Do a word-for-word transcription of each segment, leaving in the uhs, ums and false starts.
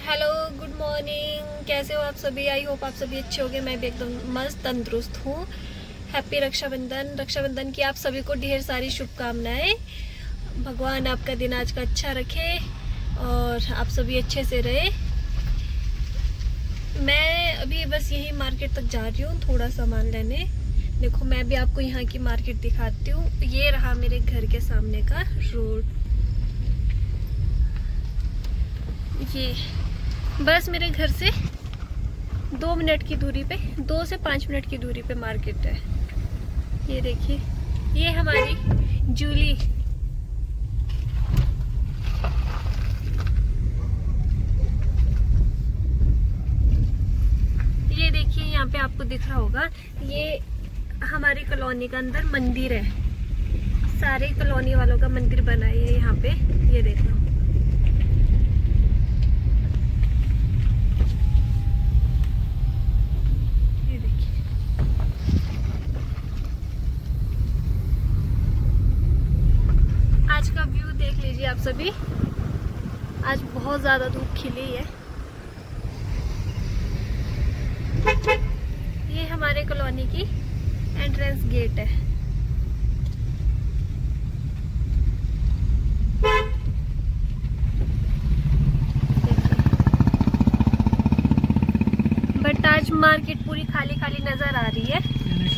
Hello, good morning. कैसे हो आप सभी? आई होप आप सभी अच्छे होंगे। मैं भी एकदम मस्त तंदुरुस्त हूँ। हैप्पी रक्षाबंधन। रक्षाबंधन की आप सभी को ढेर सारी शुभकामनाएं। भगवान आपका दिन आज का अच्छा रखे और आप सभी अच्छे से रहे। मैं अभी बस यही मार्केट तक जा रही हूँ थोड़ा सामान लेने। देखो, मैं भी आपको यहाँ की मार्केट दिखाती हूँ। ये रहा मेरे घर के सामने का रोड। ये बस मेरे घर से दो मिनट की दूरी पे, दो से पाँच मिनट की दूरी पे मार्केट है। ये देखिए, ये हमारी जूली। ये देखिए, यहाँ पे आपको दिख रहा होगा, ये हमारी कॉलोनी का अंदर मंदिर है। सारे कॉलोनी वालों का मंदिर बना है यहाँ पे। ये देखो, आज का व्यू देख लीजिए आप सभी। आज बहुत ज्यादा धूप खिली है। ये हमारे कॉलोनी की एंट्रेंस गेट है। बट आज मार्केट पूरी खाली खाली नजर आ रही है।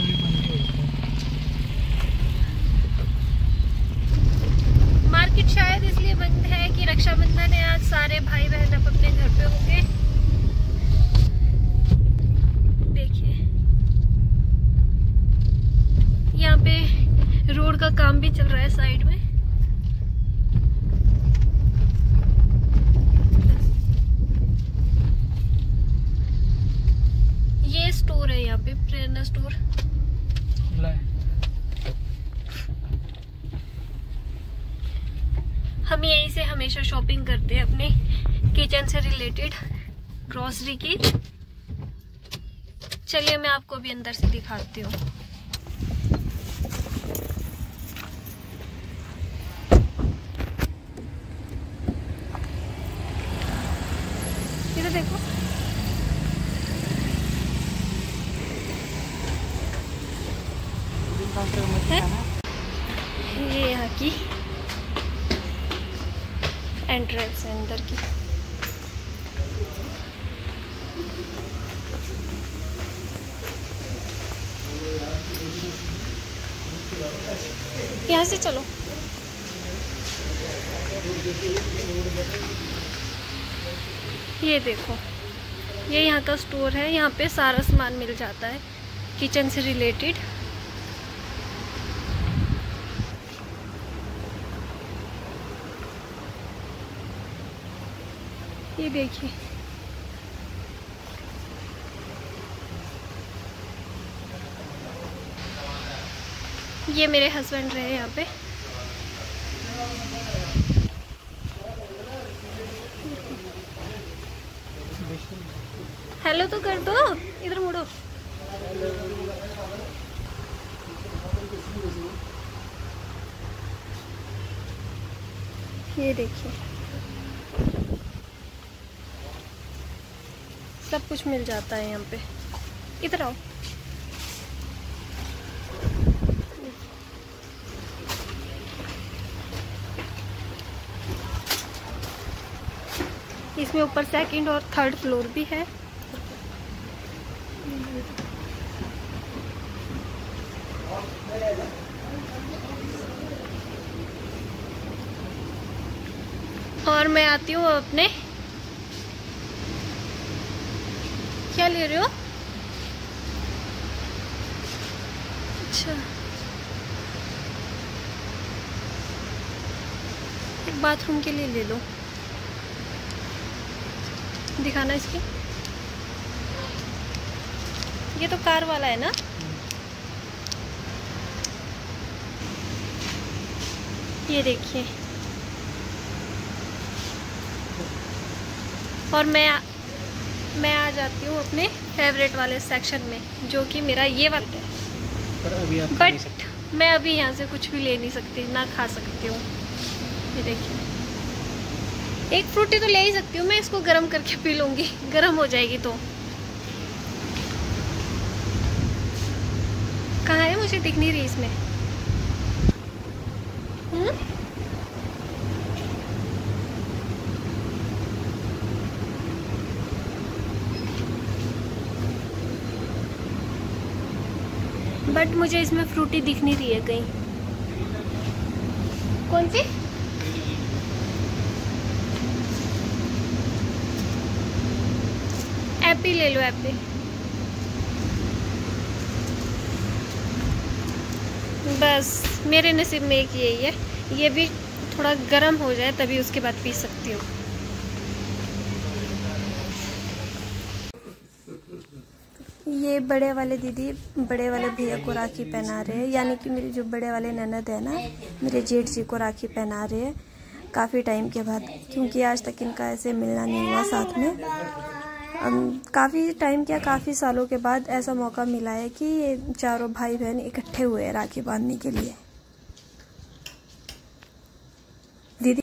मार्केट शायद इसलिए बंद है कि रक्षाबंधन है। आज सारे भाई बहन अब अपने घर पे होंगे। देखिए, यहाँ पे रोड का काम भी चल रहा है साइड में। ये स्टोर है यहाँ पे, प्रेरणा स्टोर। हम यहीं से हमेशा शॉपिंग करते हैं अपने किचन से रिलेटेड ग्रोसरी की। चलिए मैं आपको भी अंदर से दिखाती हूँ। इधर देखो, ये यहाँ की एंट्रेंस है अंदर की। यहाँ से चलो। ये देखो, ये यहाँ का स्टोर है। यहाँ पे सारा सामान मिल जाता है किचन से रिलेटेड। ये देखिए, ये मेरे हस्बैंड रहे यहाँ पे। हेलो तो कर दो, इधर मुड़ो। ये देखिए, सब कुछ मिल जाता है यहाँ पे। इधर आओ। इसमें ऊपर सेकंड और थर्ड फ्लोर भी है। और मैं आती हूँ अपने, क्या ले रहे हो? अच्छा, एक बाथरूम के लिए ले लो। दिखाना इसकी। ये तो कार वाला है ना? ये देखिए। और मैं आ, मैं आ जाती हूँ अपने फेवरेट वाले सेक्शन में, जो कि मेरा ये वाला है। पर अभी आप बट मैं अभी यहाँ से कुछ भी ले नहीं सकती, ना खा सकती हूँ। ये देखिए, एक फ्रूटी तो ले ही सकती हूँ मैं, इसको गर्म करके पी लूंगी, गर्म हो जाएगी तो। कहाँ है, मुझे दिख नहीं रही इसमें। हम्म बट मुझे इसमें फ्रूटी दिख नहीं रही है कहीं। कौन सी? एप्पी ले लो, एप्पी। बस मेरे नसीब में एक यही है, ये भी थोड़ा गर्म हो जाए तभी उसके बाद पी सकती हूँ। ये बड़े वाले दीदी बड़े वाले भैया को राखी पहना रहे हैं, यानी कि मेरी जो बड़े वाले ननद है ना, मेरे जेठ जी को राखी पहना रहे हैं काफ़ी टाइम के बाद, क्योंकि आज तक इनका ऐसे मिलना नहीं हुआ साथ में। काफ़ी टाइम क्या काफ़ी सालों के बाद ऐसा मौका मिला है कि ये चारों भाई बहन इकट्ठे हुए हैं राखी बांधने के लिए। दीदी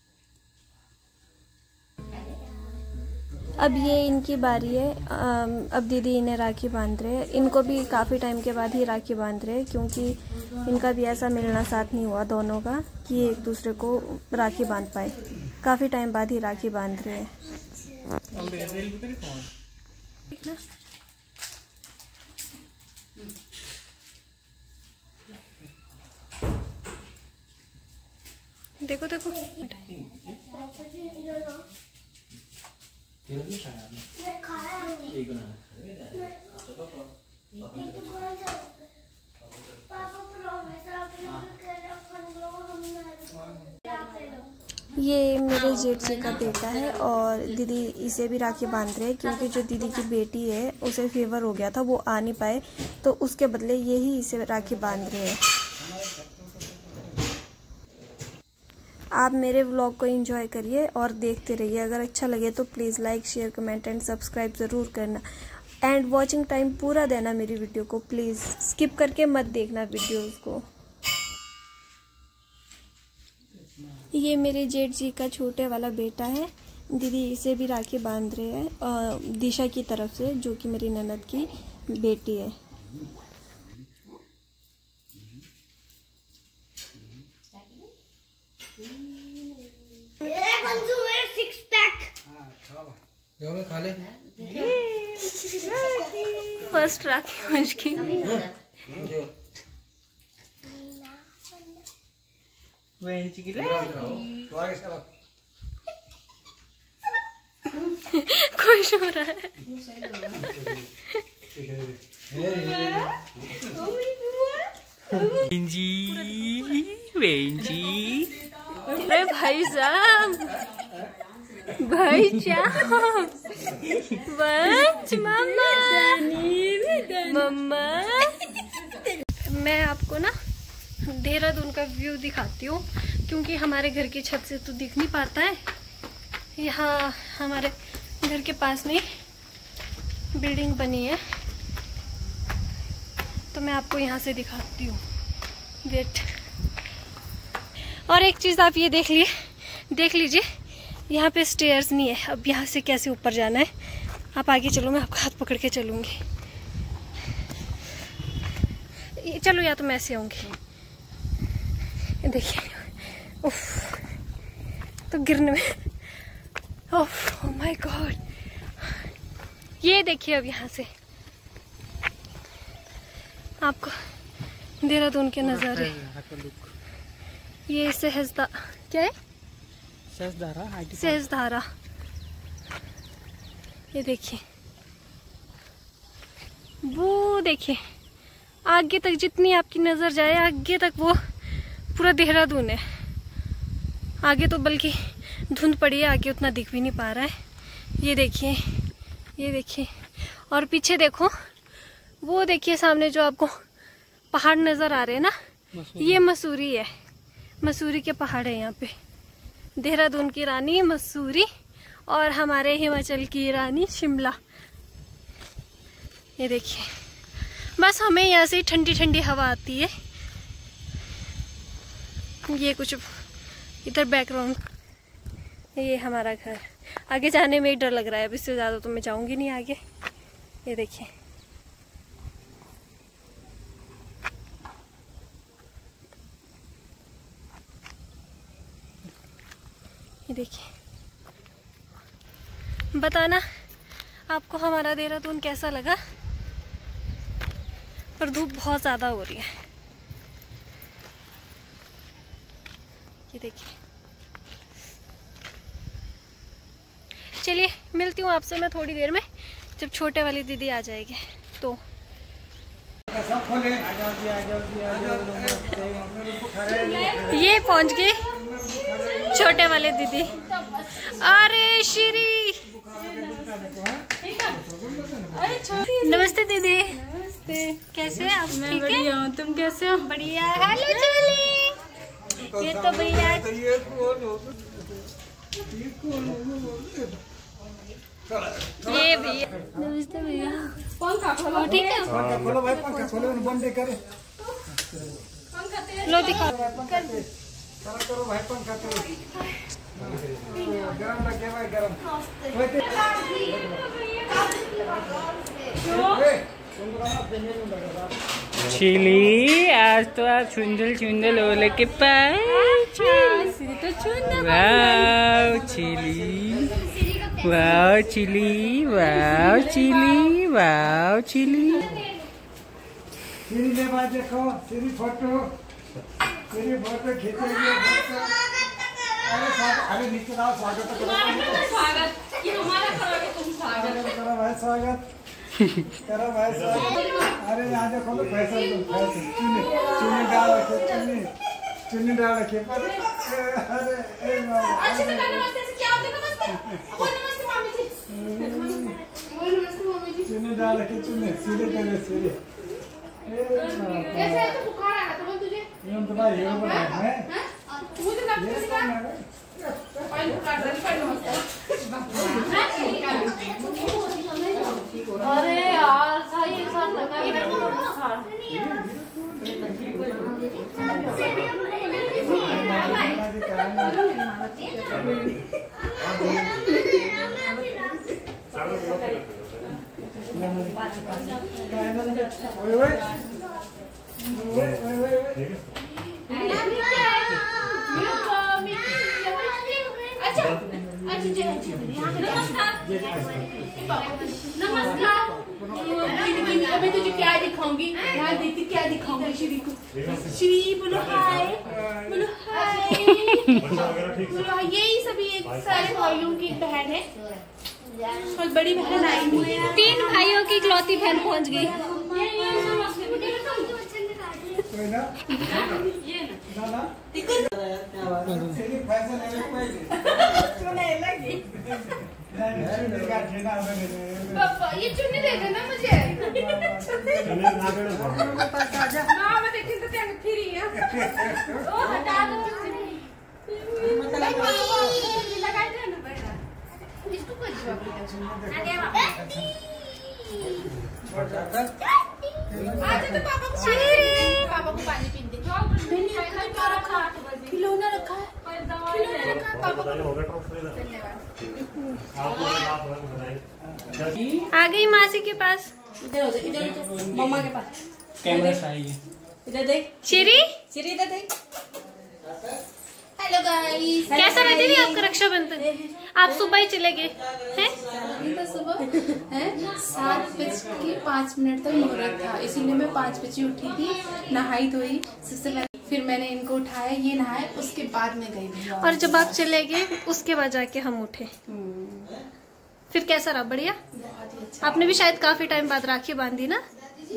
अब ये इनकी बारी है, अब दीदी इन्हें राखी बांध रहे हैं। इनको भी काफ़ी टाइम के बाद ही राखी बांध रहे हैं, क्योंकि इनका भी ऐसा मिलना साथ नहीं हुआ दोनों का कि एक दूसरे को राखी बांध पाए। काफ़ी टाइम बाद ही राखी बांध रहे हैं। देखो देखो ये मेरे जेठ जी का बेटा है और दीदी इसे भी राखी बांध रहे हैं, क्योंकि जो दीदी की बेटी है उसे फीवर हो गया था, वो आ नहीं पाए, तो उसके बदले ये ही इसे राखी बांध रहे हैं। आप मेरे व्लॉग को एंजॉय करिए और देखते रहिए। अगर अच्छा लगे तो please like share comment and subscribe ज़रूर करना, एंड वॉचिंग टाइम पूरा देना मेरी वीडियो को, प्लीज़ स्किप करके मत देखना वीडियोस को। ये मेरे जेठ जी का छोटे वाला बेटा है, दीदी इसे भी राखी बांध रहे हैं दिशा की तरफ से, जो कि मेरी ननद की बेटी है। फर्स्ट राखी मुझकी खुश हो रहा है। वेंजी वेंजी, अरे भाई साहब, भाई साहब, बच मम्मा मम्मा। मैं आपको ना देहरादून का व्यू दिखाती हूँ, क्योंकि हमारे घर की छत से तो दिख नहीं पाता है। यहाँ हमारे घर के पास में बिल्डिंग बनी है, तो मैं आपको यहाँ से दिखाती हूँ। वेट, और एक चीज़ आप ये देख लिए देख लीजिए, यहाँ पे स्टेयर्स नहीं है। अब यहाँ से कैसे ऊपर जाना है, आप आगे चलो, मैं आपका हाथ पकड़ के चलूँगी। चलो, या तो मैं ऐसे आऊँगी। देखिए, उफ, तो गिरने में, ओह माय गॉड। ये देखिए, अब यहाँ से आपको देहरादून के नज़ारे। ये सहजदा क्या है? सहजधारा, सहजधारा। ये देखिए, वो देखिए आगे तक, जितनी आपकी नज़र जाए आगे तक वो पूरा देहरादून है। आगे तो बल्कि धुंध पड़ी है, आगे उतना दिख भी नहीं पा रहा है। ये देखिए, ये देखिए, और पीछे देखो, वो देखिए सामने जो आपको पहाड़ नज़र आ रहे हैं ना, ये मसूरी है। मसूरी के पहाड़ है यहाँ पे। देहरादून की रानी मसूरी और हमारे हिमाचल की रानी शिमला। ये देखिए, बस हमें यहाँ से ठंडी ठंडी हवा आती है। ये कुछ इधर बैकग्राउंड ये हमारा घर। आगे जाने में ही डर लग रहा है, अब इससे ज़्यादा तो मैं जाऊंगी नहीं आगे। ये देखिए, ये देखिए। बताना आपको हमारा देहरादून कैसा लगा। पर धूप बहुत ज़्यादा हो रही है। ये देखिए। चलिए मिलती हूँ आपसे मैं थोड़ी देर में, जब छोटे वाली दीदी आ जाएगी तो। ये पहुंच गए छोटे वाले दीदी। अरे श्री, नमस्ते दीदी। नमस्ते, कैसे हैं आप? ठीक है, तुम कैसे हो? बढ़िया। हेलो चली, ये तो भैया। ये भैया, नमस्ते भैया। पंखा खोलो, ठीक है। पंखा खोलो भाई, पंखा खोलो, बंद करे। लो दिखाओ, करो भाई, पंखा करो। गरम लगे भाई, गरम। चिली, आज तो आप चुंदल चुंदल ओले के पास। Wow chilli, wow chilli, wow chilli, wow chilli. Chilli ले बात देखो, चिली फोटो, चिली फोटो खींचेंगे। अरे नीचे आओ, स्वागत करो। स्वागत, ये हमारा करोगे तुम स्वागत। करो भाई स्वागत, करो भाई स्वागत। अरे यहाँ देखो तो पैसा तुम पैसे चुनी चुनी डाल रखे, चुनी चुनी डाल रखे। अरे अरे अच्छे से नमस्ते से क्या होता है? नमस्ते, बोल नमस्ते मामी जी। बोल नमस्ते मामी जी। चुनी डाल रखे, चुनी सीधे करे सीधे। कैसे है? तो बुखार आ रहा था तुझे? ये तो भाई ये बना है। मुझे लगता है पानी बुखार दे, पानी नमस्ते। अरे यार सही इंसान लगा ये बुखार। नमस्कार। मैं तुझे क्या दिखाऊंगी? यहाँ देखती क्या दिखाऊंगी श्री को। श्री बोलो हाय, बोलो हाय, बोलो हाय। यही सभी एक सारे भाइयों की बहन है, बहुत बड़ी बहन आई हुई है। तीन भाइयों की इकलौती बहन पहुंच गई। ये चुन्नी दे देना मुझे। हाँ मैं देखी तो क्या फिर ही है। ओ हटा दो, लगा दे ना बेटा। इसको कुछ जवाब नहीं आज तो पापा को पापा को पानी पीने दे। खिलौना रखा है, खिलौना रखा है पापा को। आ गई मासी के पास। इधर इधर मम्मा के पास कैमरा चाहिए। इधर देख चिरी, चिरी इधर देख। हेलो गाइस, कैसा रहा दीदी आपका रक्षाबंधन? आप सुबह ही चले गए हैं? तो सुबह है सात बज के पाँच मिनट तक मुहूर्त था, इसीलिए मैं पाँच बजे उठी थी, नहाई धोई सबसे पहले, फिर मैंने इनको उठाया, ये नहाए, उसके बाद मैं गई। और जब आप चले गए उसके बाद जाके हम उठे। फिर कैसा रहा? बढ़िया। आपने भी शायद काफी टाइम बाद राखी बांधी ना?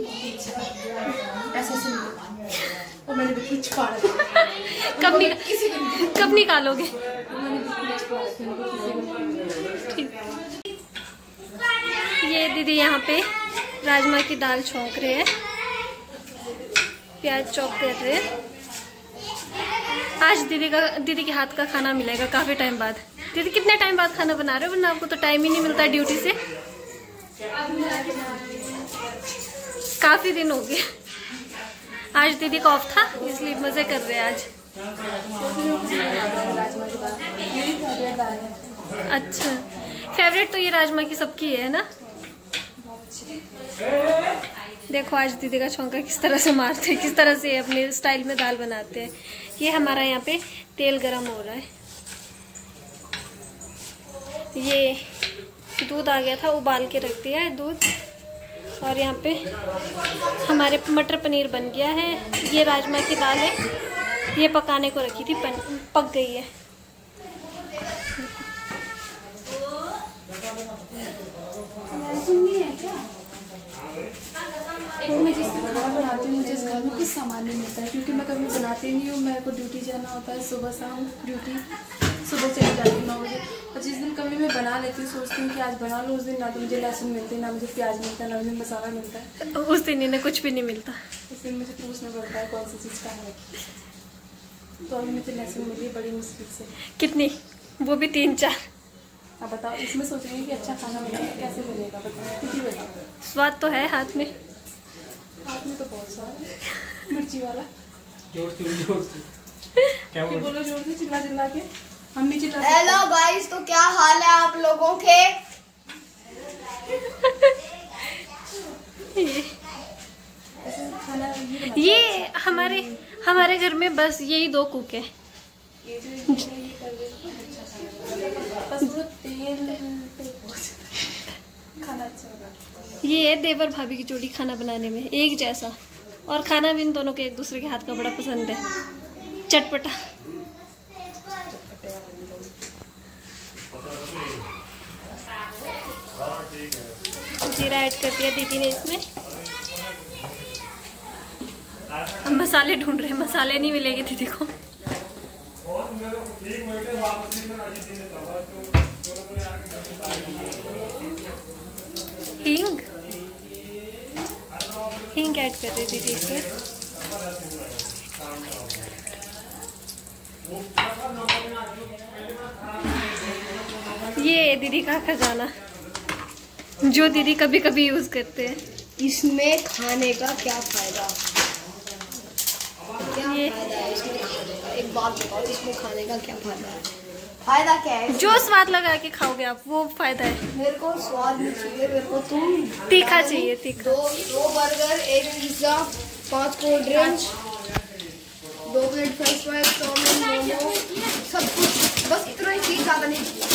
ऐसे सुन और मैंने भी कुछ पाड़ा। कब निकाल कब निकालोगे? ये दीदी यहाँ पे राजमा की दाल छौंक रहे हैं, प्याज चॉप कर रहे हैं। आज दीदी का दीदी के हाथ का खाना मिलेगा काफी टाइम बाद। दीदी कितने टाइम बाद खाना बना रहे हो? वरना आपको तो टाइम ही नहीं मिलता ड्यूटी से। काफी दिन हो गए। आज दीदी का ऑफ था इसलिए मजे कर रहे हैं आज। राजमा की दाल मेरी फेवरेट दाल है। अच्छा, फेवरेट तो ये राजमा की सबकी है ना। देखो आज दीदी का छौंका किस तरह से मारते हैं, किस तरह से अपने स्टाइल में दाल बनाते हैं। ये हमारा यहाँ पे तेल गरम हो रहा है। ये दूध आ गया था, उबाल के रख दिया है दूध। और यहाँ पे हमारे मटर पनीर बन गया है। ये राजमा की दाल है, ये पकाने को रखी थी, पक गई है। सुननी है क्या? तो मैं जिस खाना बनाती हूँ मुझे इस घर में कुछ सामान नहीं मिलता है, क्योंकि मैं कभी बनाती नहीं हूँ। मेरे को ड्यूटी जाना होता है, सुबह शाम ड्यूटी, सुबह चली जाती हूँ नौ बजे। और जिस दिन कभी मैं बना लेती हूँ, सोचती हूँ कि आज बना लूँ, उस दिन ना तो मुझे लहसुन मिलती है, ना मुझे प्याज मिलता है, ना मुझे मसाला मिलता है। उस दिन इन्हें कुछ भी नहीं मिलता। उस दिन मुझे पूछना पड़ता है कौन सी चीज़ का है। तो अभी मुझे लहसुन मिली बड़ी मुश्किल से। कितनी? वो भी तीन चार। अब बताओ, इसमें सोच रही हूँ कि अच्छा खाना बनेगा, कैसे बनेगा बताओ, कितनी बताओ। स्वाद तो है हाथ में, हाथ में तो बहुत स्वाद है, मिर्ची वाला। जोर से जोर से क्या कि बोलो जोर से, चिल्ला चिल्ला के हम भी चिल्ला। हेलो गाइस, तो क्या हाल है आप लोगों के? ये, ऐसे खाना ये बनाते ये हमारे हमारे घर में बस यही दो कुक है। ये जो ये कर रहे हैं, अच्छा खाना बस वो तेल खाना अच्छा होगा। ये है देवर भाभी की जोड़ी खाना बनाने में एक जैसा, और खाना भी इन दोनों के एक दूसरे के हाथ का बड़ा पसंद है, चटपटा। जीरा ऐड कर दिया दीदी ने इसमें। अब मसाले ढूंढ रहे हैं, मसाले नहीं मिलेंगे दीदी को। हींग हींग ऐड कर रहे दीदी इसमें। ये दीदी का खजाना जो दीदी कभी कभी यूज करते हैं। इसमें खाने का क्या फायदा? क्या ये फायदा है इसमें खाने का? एक बात बताओ, इसमें खाने का क्या फायदा है? फायदा क्या है? जो स्वाद लगा के खाओगे आप, वो फायदा है। मेरे को स्वाद नहीं चाहिए, मेरे को तुम तीखा चाहिए, तीखा। दो दो बर्गर, एक पिज्जा, पांच कोल्ड ड्रिंक्स, दो plate French fries, chow mein, momo, सब कुछ, बस इतना ही चीज, ज्यादा नहीं चाहिए।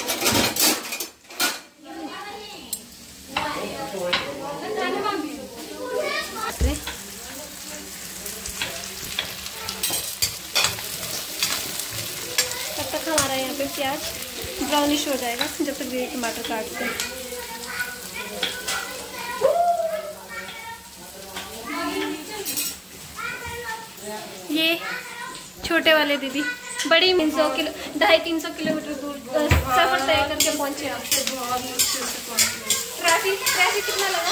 तब तक हमारा यहाँ पे प्याज ब्राउनिश हो जाएगा, जब तक दीदी टमाटर काटते हैं। ये छोटे वाले दीदी बड़ी तीन सौ किलो ढाई तीन सौ किलोमीटर दूर सफर तय करके पहुंचे आप। ट्रैफिक ट्रैफिक कितना लगा?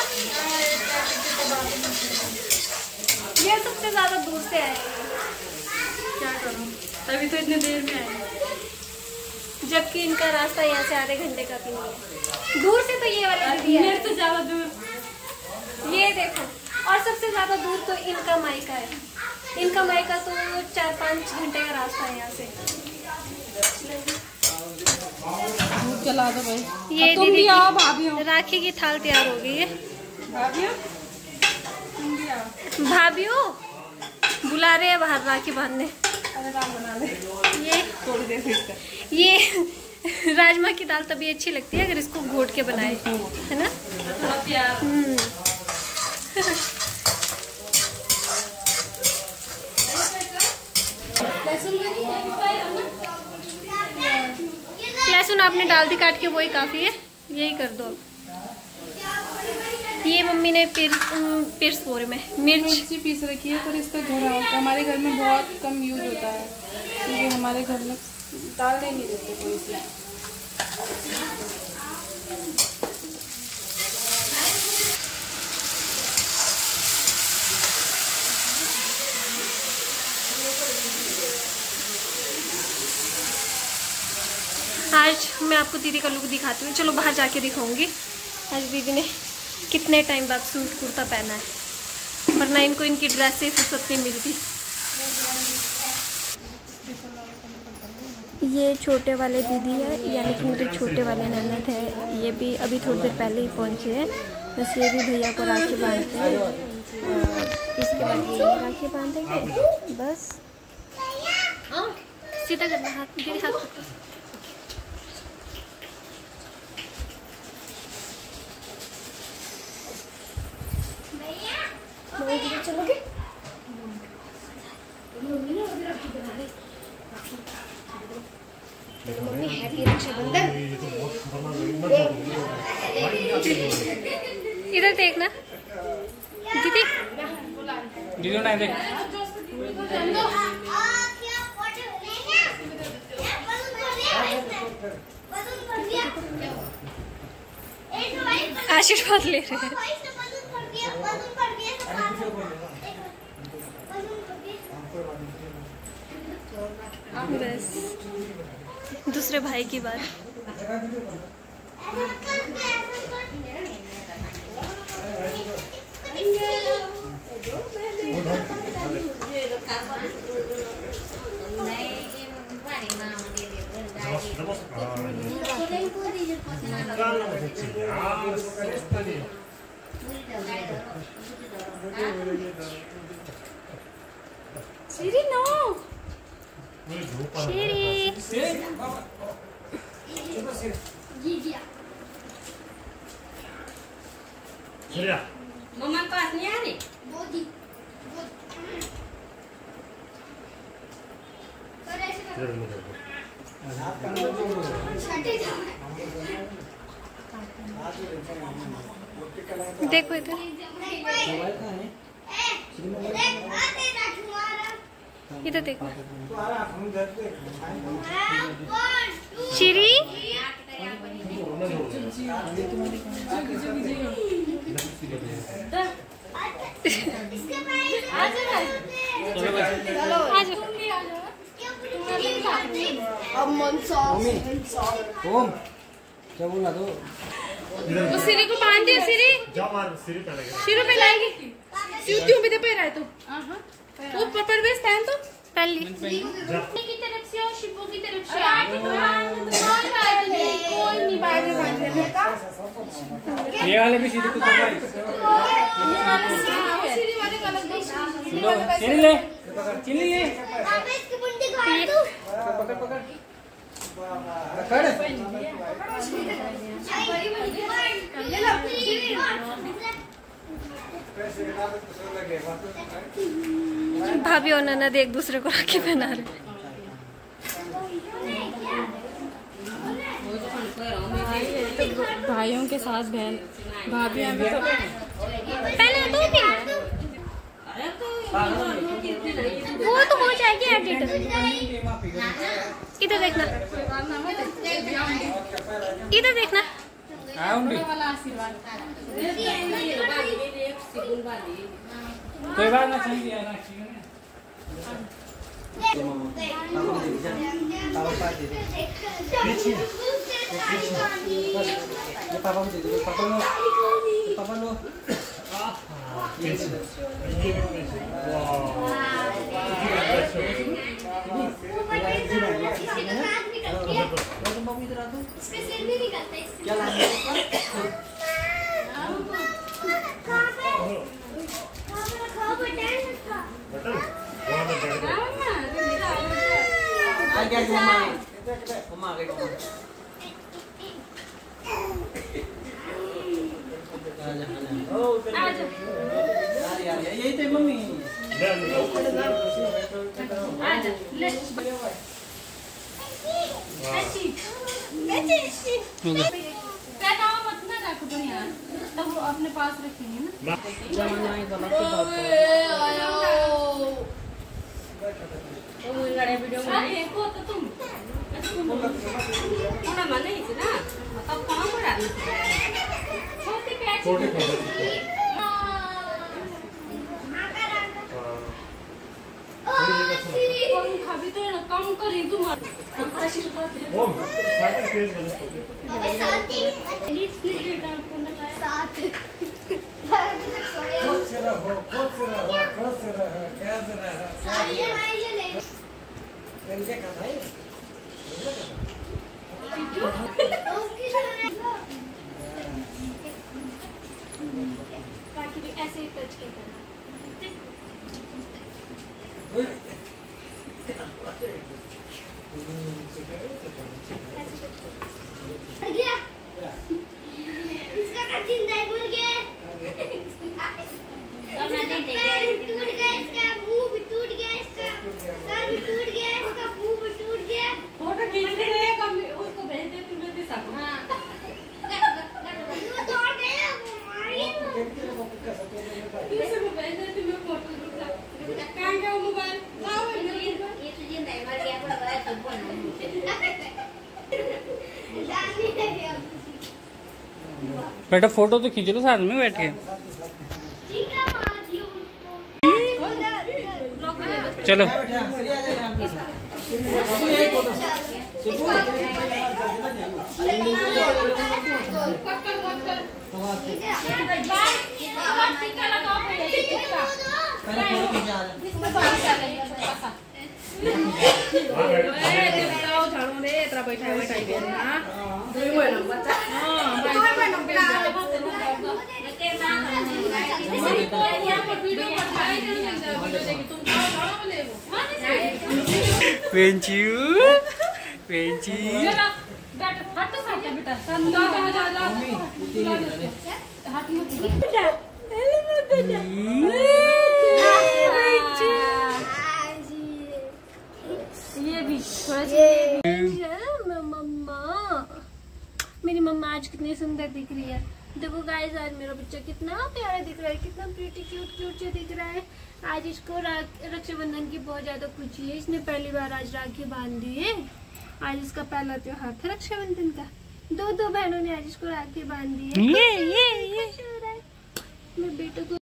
ये सबसे ज्यादा दूर से आए। क्या करूं, अभी तो इतने देर में आए, जबकि इनका रास्ता यहाँ से आधे घंटे का भी नहीं है। दूर से तो ये वाला दीदी है, मेरे से ज्यादा दूर। ये देखो, और सबसे ज्यादा दूर तो इनका मायका है। इनका मायका तो चार पाँच घंटे का रास्ता है यहाँ से। चला दो भाई। ये तुम दीदी भी आओ, भाभी हो। राखी की थाल तैयार हो गई है। भाभी तुम भी आओ। भाभीओ बुला रहे हैं बाहर राखी बांधने। अरे राम बना ले। ये थोड़ी देर फिर ये राजमा की दाल तभी अच्छी लगती है अगर इसको घोट के बनाए, है ना? हम्म। लहसुन आपने डाल दी काट के, वही काफी है, यही कर दो। ये मम्मी ने पिर पिर्स बोरे में मिर्च मिर्ची पीस रखी है, पर इसका घर हमारे घर में बहुत कम यूज होता है, क्योंकि हमारे घर में डालने नहीं देते कोई से। आज मैं आपको दीदी का लुक दिखाती हूँ। चलो बाहर जाके दिखाऊंगी आज दीदी ने कितने टाइम बाद सूट कुर्ता पहना है, वरना इनको इनकी ड्रेस से फुर्सत नहीं मिलती। ये छोटे वाले दीदी है, यानी कि मेरे छोटे वाले ननद है। ये भी अभी थोड़ी देर पहले ही पहुँचे हैं। बस ये भी भैया को राखी बांधते हैं और इसके बाद ये राखी बांधेंगे। बस सीधा करना, हाथ दीदी हाथ पकड़ो। चलोगे? Mummy happy Rakshabandhan. इधर देखना दीदी, दीदी ना देख। आशीर्वाद ले रहे हैं। बस दूसरे भाई की बात। सीरी नो शेरी मम्मा पास नहीं आ रही। देखो इधर, इधर देखो श्री। अब मनसा ओम क्या बोला तो वो सिरी को बांध दिया। सिरी सिरी पे लाएगी क्यों क्यों भी दे पे रहा है तू। वो परवेश पहन तो पहली की तरफ से और शिवो की तरफ से आगे तो कोई नहीं बाहर बांधने का। ये वाले भी सीधे कुछ सिरी वाले का अलग दो। चिल्ली ले, चिल्ली ले। पकड़ पकड़ पकड़ भाभी और ननद एक दूसरे को राखी पहना रहे। भाइयों के साथ बहन भाभी अभी तो पहले तो भी वो तो हो जाएगी एडिट। इधर देखना, इधर देखना। कोई बात ना, चाहिए ना पापा को दे दो, पापा लो, पापा लो। क्या मम्मा आ गई। यही थे मम्मी। तब वो अपने पास रखेंगे ना। देखो तो तुम नहीं थी ना, तब कहाँ पर आती थी। छोटे खाबी तो कम करी तुम। इसका कठिन नहीं भूल गए। टूट गया इसका मुंह भी टूट गया, इसका सर भी टूट गया, इसका मुंह भी टूट गया। फोटो खींच ले उसको भेज दे तुम लोग सब। हां वो तोड़ गया, वो मारिए वो। इसे वो भेज दे तुम लोग फोटो रुक कहां गया वो मोबाइल? लाओ ये तो ये नहीं मार गया पड़ा है सब बोल। बेटा फोटो तो खींच लो साथ में बैठ के। ठीक है मार दियो उसको। चलो वेंचू वेंची ये भी थोड़ा मम्मा, मेरी मम्मा आज कितनी सुंदर दिख रही है। देखो गाइस, आज मेरा बच्चा कितना प्यारा दिख रहा है, कितना प्रीटी क्यूट क्यूट से दिख रहा है। आज इसको रक्षाबंधन की बहुत ज्यादा खुशी है। इसने पहली बार आज राखी बांध दी है। आज इसका पहला त्योहार था रक्षाबंधन का। दो दो बहनों ने आज इसको राखी बांध दी है। ये ये ये मेरे बेटे को